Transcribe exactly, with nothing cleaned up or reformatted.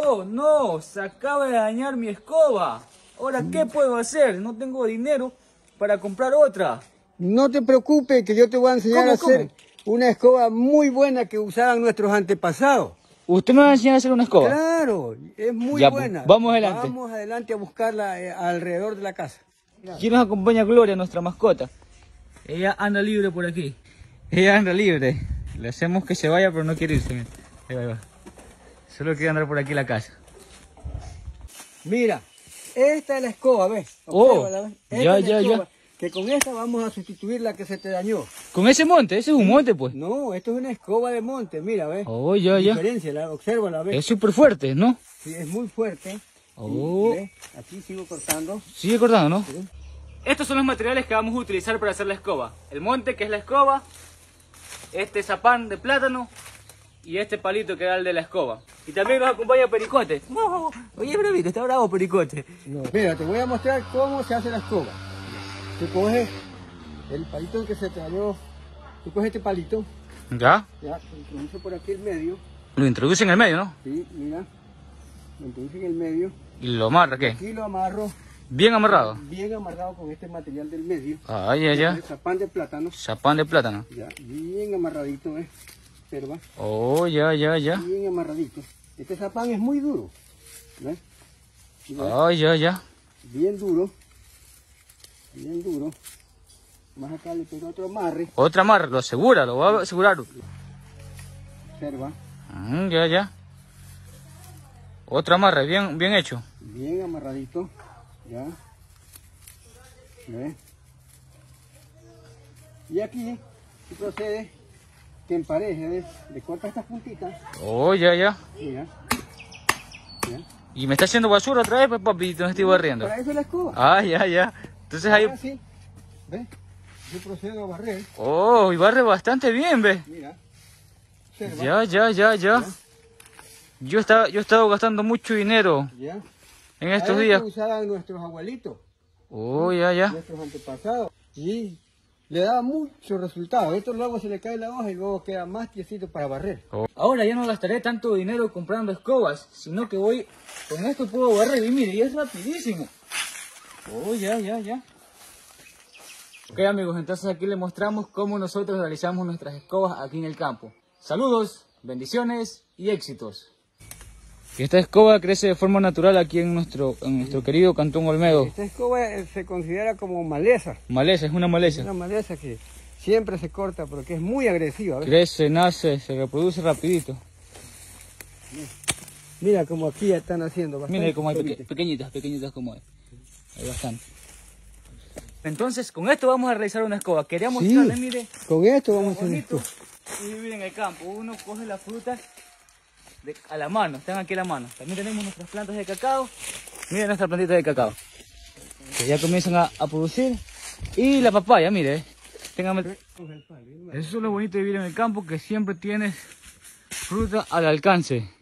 Oh, no, se acaba de dañar mi escoba. Ahora, ¿qué puedo hacer? No tengo dinero para comprar otra. No te preocupes, que yo te voy a enseñar ¿Cómo, a hacer cómo? una escoba muy buena que usaban nuestros antepasados. ¿Usted me va a enseñar a hacer una escoba? Claro, es muy Ya, buena. pues, vamos adelante. Vamos adelante a buscarla eh, alrededor de la casa. ¿Quién nos acompaña? Gloria, nuestra mascota. Ella anda libre por aquí. Ella anda libre. Le hacemos que se vaya, pero no quiere irse. Mira. Ahí va, ahí va. Solo quiere andar por aquí la casa. Mira, esta es la escoba, ¿ves? Oh, Obsérvala, ¿ves? Esta ya, es la ya, escoba, ya. Que con esta vamos a sustituir la que se te dañó. ¿Con ese monte? Ese es un monte, pues. No, esto es una escoba de monte, mira, ¿ves? Oh, ya, ya. Diferencia, la, obsérvala, ¿ves? Es súper fuerte, ¿no? Sí, es muy fuerte. Oh. ¿Ves? Aquí sigo cortando. Sigue cortando, ¿no? ¿Sí? Estos son los materiales que vamos a utilizar para hacer la escoba. El monte, que es la escoba. Este zapán de plátano. Y este palito, que era el de la escoba. Y también nos acompaña Pericote. No, oye, pero mira, está bravo Pericote. No, mira, te voy a mostrar cómo se hace la escoba. Tú coges el palito que se te dañó. Tú coges este palito. ¿Ya? Ya, lo introduces por aquí en medio. Lo introduce en el medio, ¿no? Sí, mira. Lo introduces en el medio. ¿Y lo amarra qué? Aquí lo amarro. Bien amarrado. Bien amarrado con este material del medio. Ah, ya, ya. El zapán de plátano. Zapán de plátano. Ya, bien amarradito, ¿eh? Observa. Oh, ya, ya, ya. Bien amarradito. Este zapán es muy duro. ¿Ves? ¿Ves? Ah, ya, ya. Bien duro. Bien duro. Más acá le pego otro amarre. Otra amarra, lo asegura, lo va a asegurar. Observa. Mm, ya, ya. Otra amarra, bien, bien hecho. Bien amarradito. Ya. ¿Ves? Y aquí se procede que empareje, ¿ves? Le corta estas puntitas. Oh, ya, ya. Mira. ¿Ya? Y me está haciendo basura otra vez, pues, papito, me estoy barriendo. Para eso es la escoba. Ah, ya, ya. Entonces ahí... Ahora sí. ¿Ves? Yo procedo a barrer. Oh, y barre bastante bien, ¿ves? Mira. Observa. Ya, ya, ya, ya. Yo estaba, yo he estado gastando mucho dinero Ya. en estos A días. esto usaban nuestros abuelitos, Oh, ya, ya. nuestros antepasados. Y le daba mucho resultado. Esto luego se le cae la hoja y luego queda más tiesito para barrer. Oh. Ahora ya no gastaré tanto dinero comprando escobas, sino que voy, con esto puedo barrer y mire, y es rapidísimo. Oh, ya, ya, ya. Ok, amigos, entonces aquí les mostramos cómo nosotros realizamos nuestras escobas aquí en el campo. Saludos, bendiciones y éxitos. Esta escoba crece de forma natural aquí en nuestro, en nuestro querido Cantón Olmedo. Esta escoba eh, se considera como maleza. Maleza, es una maleza. Una maleza que siempre se corta porque es muy agresiva. ¿Ves? Crece, nace, se reproduce rapidito. Mira como aquí ya están haciendo bastante. Mira como hay peque bonito. pequeñitas, pequeñitas como hay. Hay bastante. Entonces, con esto vamos a realizar una escoba. Quería mostrarles, Sí, mire, con esto lo vamos a hacer bonito esto. y vivir en el campo. Uno coge las frutas de, a la mano, están aquí a la mano. También tenemos nuestras plantas de cacao. Miren nuestras plantitas de cacao, que ya comienzan a, a producir. Y la papaya, mire. Téngame. Eso es lo bonito de vivir en el campo, que siempre tienes fruta al alcance.